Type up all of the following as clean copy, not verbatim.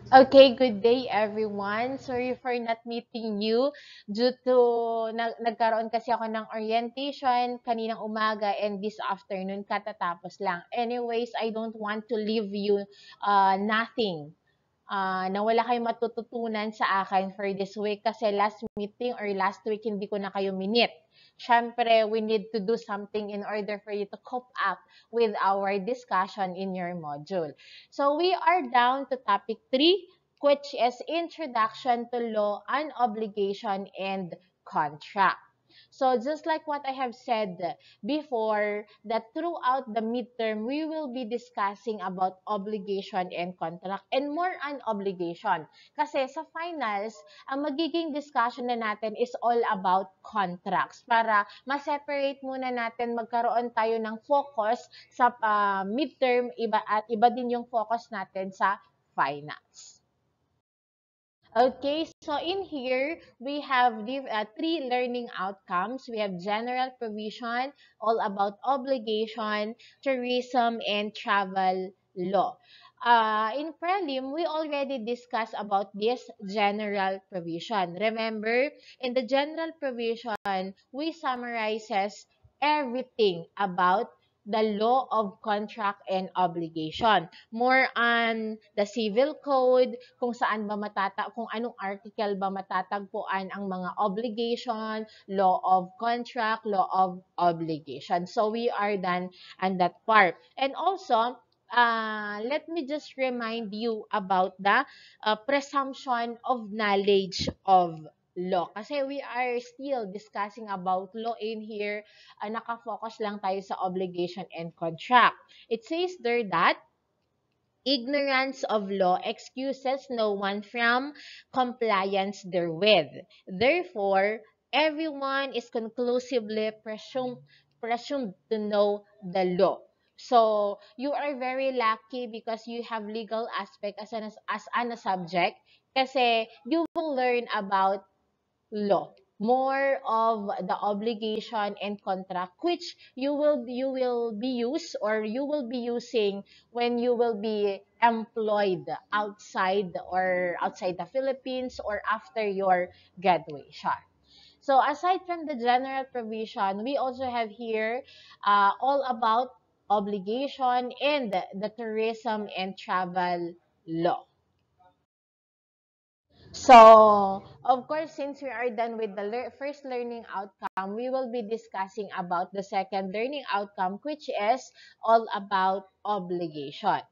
Okay, good day everyone. Sorry for not meeting you due to nagkaroon kasi ako ng orientation kaninang umaga and this afternoon katatapos lang. Anyways, I don't want to leave you nothing. Na wala kayong matututunan sa akin for this week kasi last meeting or last week hindi ko na kayo minute. Siyempre, we need to do something in order for you to cope up with our discussion in your module. So we are down to topic 3, which is Introduction to Law and Obligation and Contract. So just like what I have said before, that throughout the midterm, we will be discussing about obligation and contract and more on obligation. Kasi sa finals, ang magiging discussion na natin is all about contracts para ma-separate muna natin, magkaroon tayo ng focus sa midterm iba at iba din yung focus natin sa finals. Okay, so in here, we have the three learning outcomes. We have general provision, all about obligation, tourism, and travel law. In prelim, we already discussed about this general provision. Remember, in the general provision, we summarizes everything about the law of contract and obligation. More on the civil code, kung saan ba kung anong article ba matatagpuan ang mga obligation, law of contract, law of obligation. So we are done on that part. And also, let me just remind you about the presumption of knowledge of law. Kasi we are still discussing about law in here. Nakafocus lang tayo sa obligation and contract. It says there that ignorance of law excuses no one from compliance therewith. Therefore, everyone is conclusively presumed to know the law. So, you are very lucky because you have legal aspect as an subject kasi you will learn about law, more of the obligation and contract which you will be used or you will be using when you will be employed outside the Philippines or after your graduation. So aside from the general provision, we also have here all about obligation and the tourism and travel law. So, of course, since we are done with the first learning outcome, we will be discussing about the second learning outcome, which is all about obligation.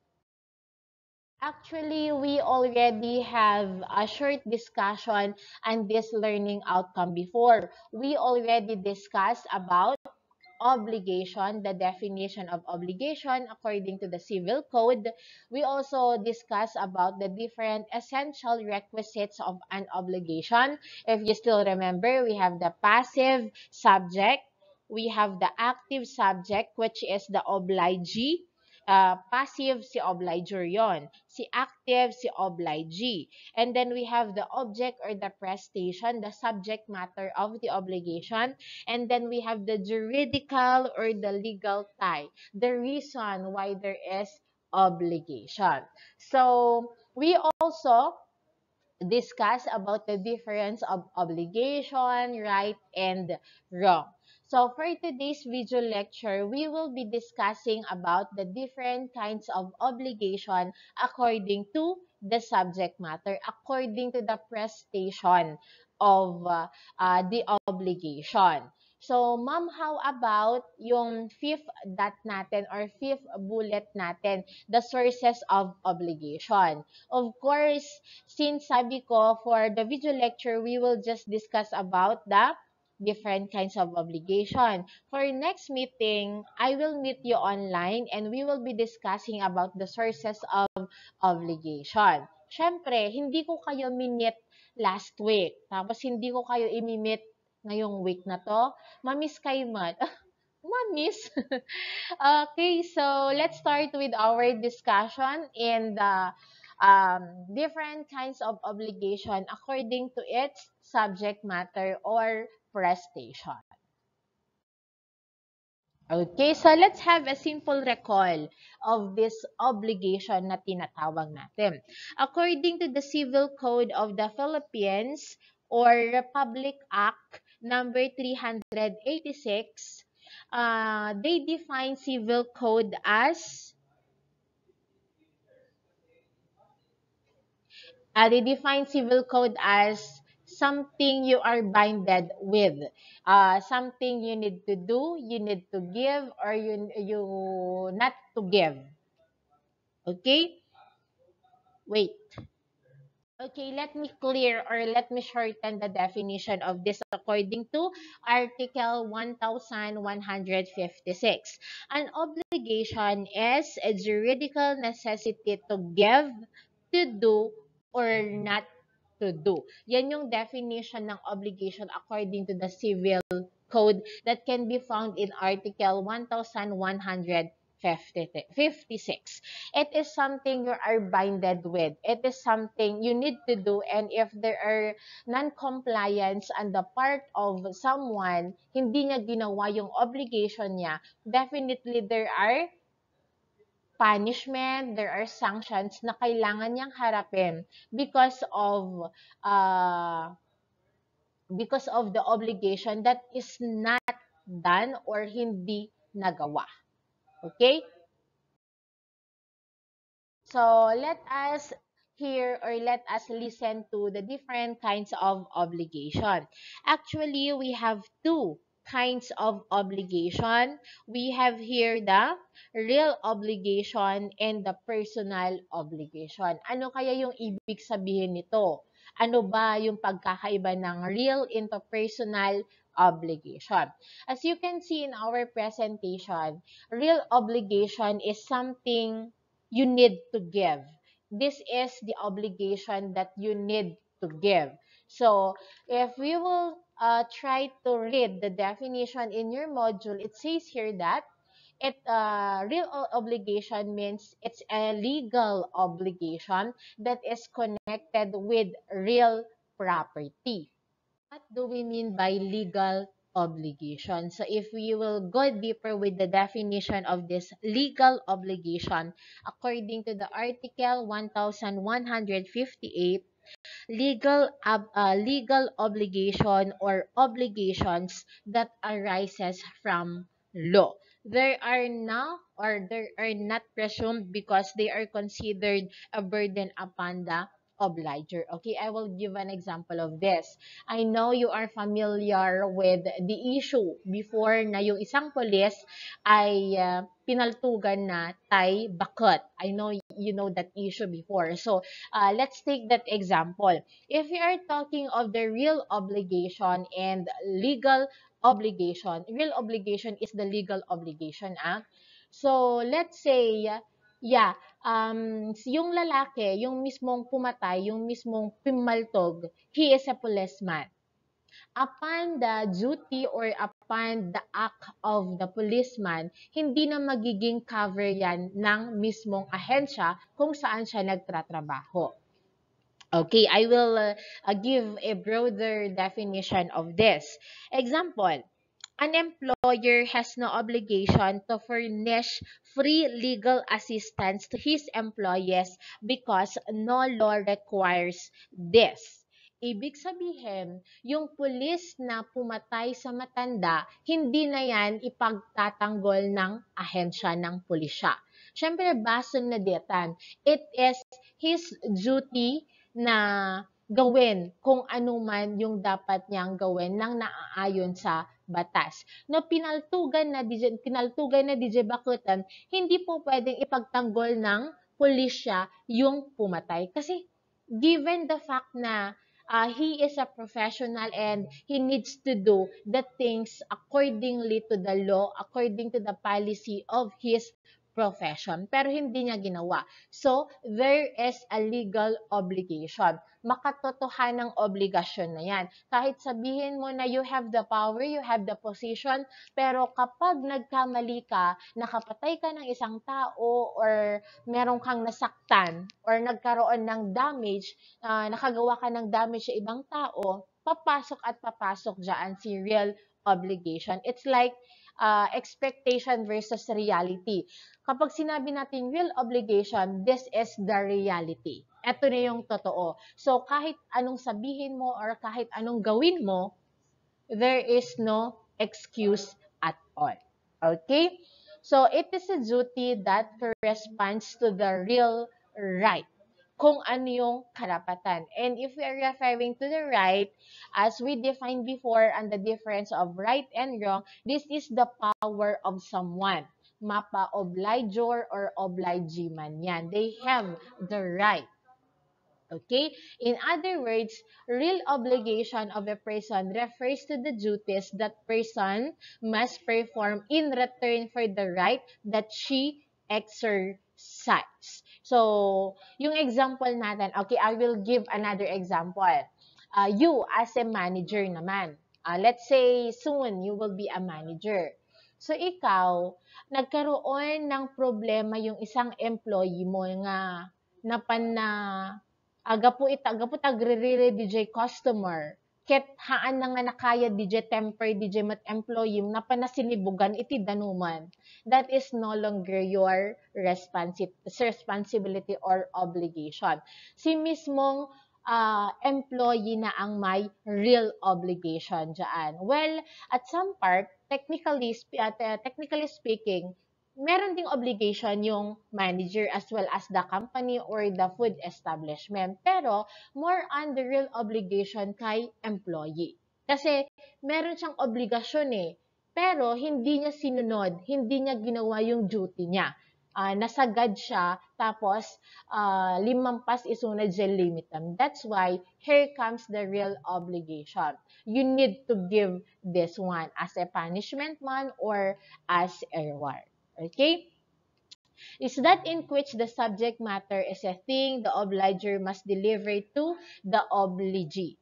Actually, we already have a short discussion on this learning outcome before. We already discussed about obligation, the definition of obligation according to the Civil Code. We also discuss about the different essential requisites of an obligation. If you still remember, we have the passive subject, we have the active subject, which is the obligee. Passive si obliger yon. Si active si obligee. And then we have the object or the prestation, the subject matter of the obligation. And then we have the juridical or the legal tie, the reason why there is obligation. So we also discuss about the difference of obligation, right, and wrong. So for today's video lecture, we will be discussing about the different kinds of obligation according to the subject matter, according to the prestation of the obligation. So, ma'am, how about yung fifth dot natin or fifth bullet natin, the sources of obligation? Of course, since sabi ko, for the video lecture, we will just discuss about the different kinds of obligation. For next meeting, I will meet you online and we will be discussing about the sources of obligation. Siyempre, hindi ko kayo minute last week. Tapos hindi ko kayo imimit ngayong week na to. Mamiss kayo man. Mamiss. Okay, so let's start with our discussion in the different kinds of obligation according to its subject matter or prestation. Okay, so let's have a simple recall of this obligation na tinatawag natin. According to the Civil Code of the Philippines or Republic Act number 386, they define civil code as something you are binded with, something you need to do, you need to give, or you not to give. Okay? Wait. Okay, let me clear or let me shorten the definition of this according to Article 1156. An obligation is a juridical necessity to give, to do, or not to do. Yan yung definition ng obligation according to the Civil Code that can be found in Article 1156. It is something you are binded with. It is something you need to do, and if there are non-compliance on the part of someone, hindi niya ginawa yung obligation niya, definitely there are punishment, there are sanctions na kailangan niyang harapin uh, because of the obligation that is not done or hindi nagawa. Okay? So let us hear or let us listen to the different kinds of obligation. Actually, we have two kinds of obligation. We have here the real obligation and the personal obligation. Ano kaya yung ibig sabihin nito? Ano ba yung pagkakaiba ng real into personal obligation? As you can see in our presentation, real obligation is something you need to give. This is the obligation that you need to give. So, if we will try to read the definition in your module, it says here that real obligation means it's a legal obligation that is connected with real property. What do we mean by legal obligation? So if we will go deeper with the definition of this legal obligation, according to the Article 1158, legal obligation or obligations that arises from law. They are not presumed because they are considered a burden upon the obliger. Okay, I will give an example of this. I know you are familiar with the issue before na yung isang police ay pinaltugan na tay bakot. I know you know that issue before. So, let's take that example. If we are talking of the real obligation and legal obligation, real obligation is the legal obligation. So, let's say, yeah, yung lalaki, yung mismong pumatay, yung mismong pimaltog, he is a policeman. Upon the duty or upon the act of the policeman, hindi na magiging cover yan ng mismong ahensya kung saan siya nagtratrabaho. Okay, I will give a broader definition of this. Example, an employer has no obligation to furnish free legal assistance to his employees because no law requires this. Ibig sabihin, yung pulis na pumatay sa matanda, hindi na yan ipagtatanggol ng ahensya ng pulisya. Siyempre, baso na diyan. It is his duty na gawin kung ano man yung dapat niyang gawin nang naaayon sa batas. No, pinaltugan na DJ Bakutan, hindi po pwedeng ipagtanggol ng pulisya yung pumatay. Kasi given the fact na he is a professional and he needs to do the things accordingly to the law, according to the policy of his profession. Pero hindi niya ginawa. So, there is a legal obligation. Makatotohanang obligasyon na yan. Kahit sabihin mo na you have the power, you have the position, pero kapag nagkamali ka, nakapatay ka ng isang tao or meron kang nasaktan or nagkaroon ng damage, nakagawa ka ng damage sa ibang tao, papasok at papasok dyan si real obligation. It's like expectation versus reality. Kapag sinabi natin real obligation, this is the reality. Ito na yung totoo. So, kahit anong sabihin mo or kahit anong gawin mo, there is no excuse at all. Okay? So, it is a duty that corresponds to the real right. Kung ano yung karapatan. And if we are referring to the right, as we defined before on the difference of right and wrong, this is the power of someone. Mapa-obligor or obligee man yan. They have the right. Okay? In other words, real obligation of a person refers to the duties that person must perform in return for the right that she exercise. So, yung example natin, okay, I will give another example. You as a manager naman, let's say soon you will be a manager. So, ikaw, nagkaroon ng problema yung isang employee mo nga napan na aga po tagrere DJ customer. Ket haan na nga nakaya DJ temper DJ mat employee na panasinibugan iti danuman. That is no longer your responsibility or obligation. Si mismong employee na ang may real obligation dyan. Well, at some part, technically speaking, meron ding obligation yung manager as well as the company or the food establishment. Pero, more on the real obligation kay employee. Kasi, meron siyang obligasyon eh. Pero, hindi niya sinunod, hindi niya ginawa yung duty niya. Nasagad siya, tapos limampas isunod sa limitam. That's why, here comes the real obligation. You need to give this one as a punishment man or as a reward. Okay? Is that in which the subject matter is a thing the obliger must deliver to the obligee.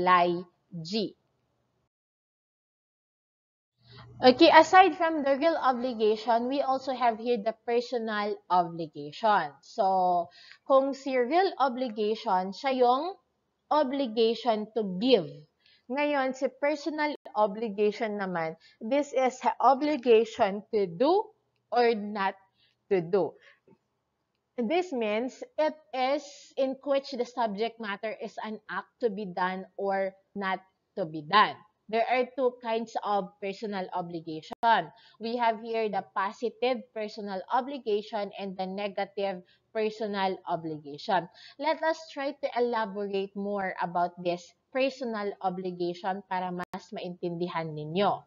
Okay, aside from the real obligation, we also have here the personal obligation. So, kung si real obligation, siya yung obligation to give. Ngayon, si personal obligation naman, this is obligation to do or not to do. This means it is in which the subject matter is an act to be done or not to be done. There are two kinds of personal obligation. We have here the positive personal obligation and the negative personal obligation. Let us try to elaborate more about this personal obligation para mas maintindihan ninyo.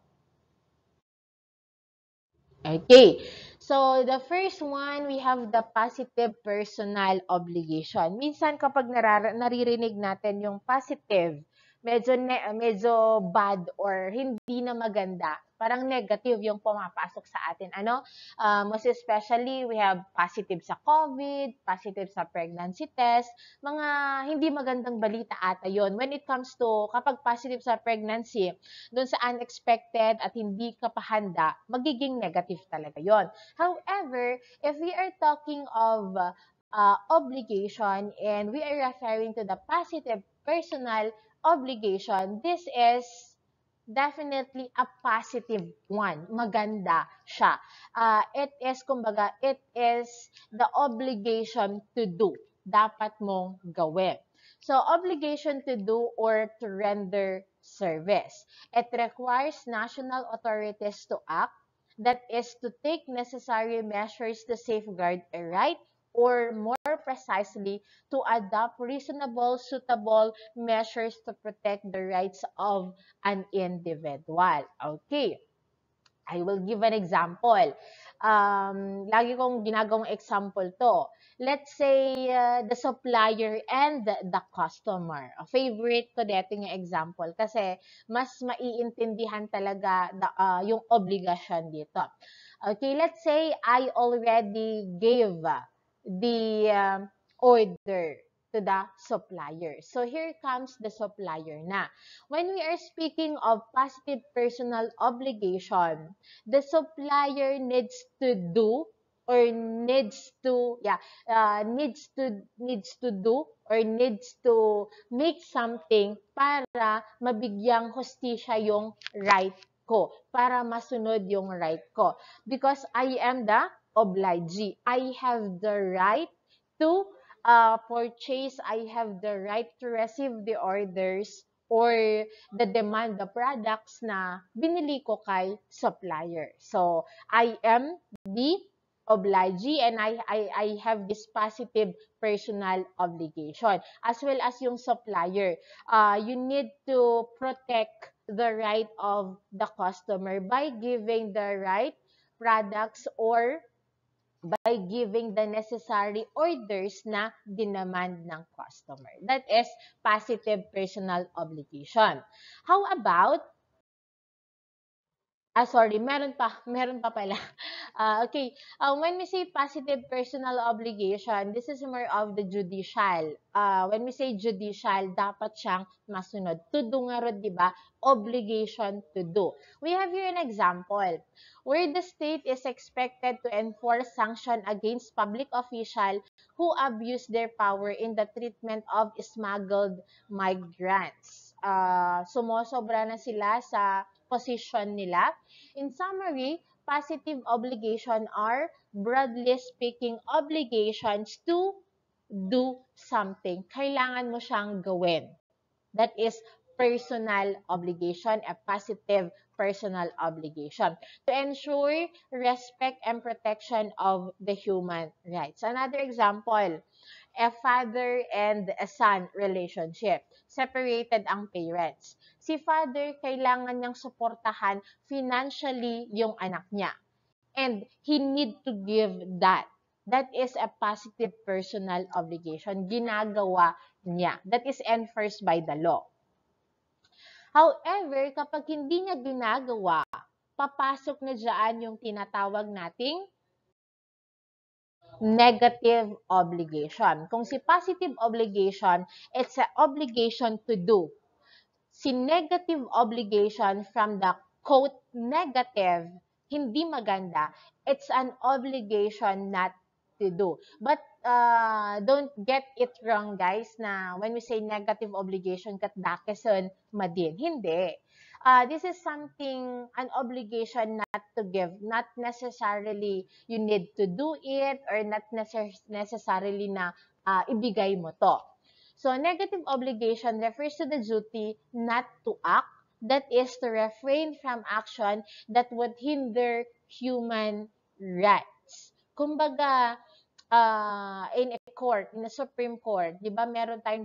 Okay. So, the first one, we have the positive personal obligation. Minsan kapag naririnig natin yung positive, medyo bad or hindi na maganda. Parang negative yung pumapasok sa atin. Most especially, we have positive sa COVID, positive sa pregnancy test, mga hindi magandang balita ata yon. When it comes to, kapag positive sa pregnancy, doon sa unexpected at hindi ka pa handa, magiging negative talaga yon. However, if we are talking of obligation and we are referring to the positive personal obligation, this is definitely a positive one. Maganda siya. It is the obligation to do. Dapat mong gawin. So, obligation to do or to render service. It requires national authorities to act, that is to take necessary measures to safeguard a right, or more precisely, to adopt reasonable, suitable measures to protect the rights of an individual. Okay. I will give an example. Lagi kong ginagawang example to. Let's say the supplier and the customer. A favorite ko dito yung example kasi mas maiintindihan talaga yung obligasyon dito. Okay, let's say I already gave the order to the supplier. So here comes the supplier na. When we are speaking of positive personal obligation, the supplier needs to do or needs to do or needs to make something para mabigyang hustisya yung right ko para masunod yung right ko. Because I am the obligee. I have the right to purchase. I have the right to receive the orders or the demand the products na binili ko kay supplier. So, I am the obligee and I have this positive personal obligation. As well as yung supplier, you need to protect the right of the customer by giving the right products or by giving the necessary orders na dinemand ng customer. That is positive personal obligation. How about sorry, meron pa pala. Okay, when we say positive personal obligation, this is more of the judicial. When we say judicial, dapat siyang masunod. To do nga ron, di ba? Obligation to do. We have here an example where the state is expected to enforce sanction against public official who abuse their power in the treatment of smuggled migrants. Sumosobra na sila sa position nila. In summary, positive obligation are, broadly speaking, obligations to do something. Kailangan mo siyang gawin. That is personal obligation, a positive personal obligation to ensure respect and protection of the human rights. Another example, a father and a son relationship. Separated ang parents. Si father, kailangan niyang suportahan financially yung anak niya. And he need to give that. That is a positive personal obligation. Ginagawa niya. That is enforced by the law. However, kapag hindi niya ginagawa, papasok na dyan yung tinatawag nating negative obligation. Kung si positive obligation, it's an obligation to do. Si negative obligation from the quote negative, hindi maganda, it's an obligation not to do. But don't get it wrong, guys, na when we say negative obligation, katdakeson madin. Hindi. This is something, an obligation not to give. Not necessarily you need to do it or not necessarily na ibigay mo to. So, negative obligation refers to the duty not to act, that is to refrain from action that would hinder human rights. Kumbaga, in a court, in a Supreme Court, di ba meron tayong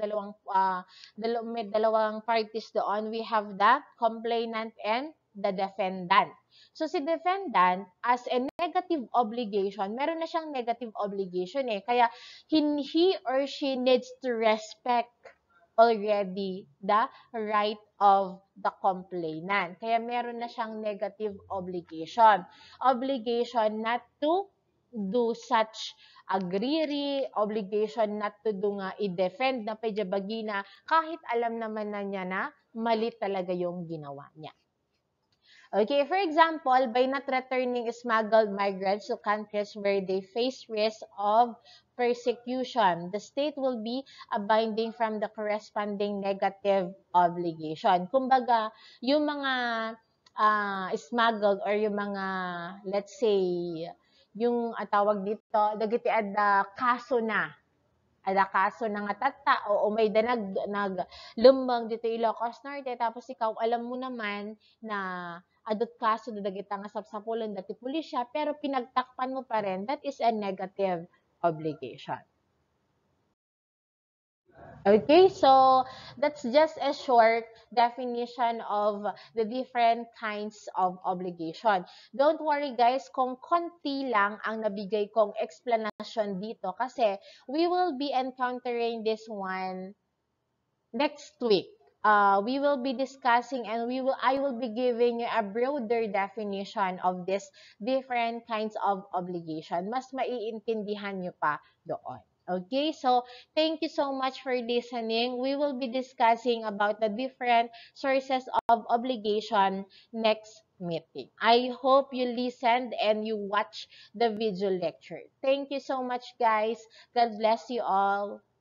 may dalawang parties doon. We have the complainant and the defendant. So, si defendant, as a negative obligation, meron na siyang negative obligation eh. Kaya, he or she needs to respect already the right of the complainant. Kaya meron na siyang negative obligation. Obligation not to do such agriri, obligation not to do nga i-defend na pejabagina kahit alam naman na niya na mali talaga yung ginawa niya. Okay, for example, by not returning smuggled migrants to countries where they face risk of persecution, the state will be abiding from the corresponding negative obligation. Kumbaga, yung mga smuggled or yung mga, let's say, yung tawag dito, dagiti ada kaso na. Ada kaso na nga tata, o may lumbang dito Ilocos Norte, tapos ikaw alam mo naman na adot kaso na dagita nga sapsapulan dati pulisya, pero pinagtakpan mo pa rin, that is a negative obligation. Okay, so that's just a short definition of the different kinds of obligation. Don't worry guys kung konti lang ang nabigay kong explanation dito kasi we will be encountering this one next week. We will be discussing and I will be giving you a broader definition of this different kinds of obligation. Mas maiintindihan nyo pa doon. Okay, so thank you so much for listening. We will be discussing about the different sources of obligation next meeting. I hope you listened and you watch the video lecture. Thank you so much, guys. God bless you all.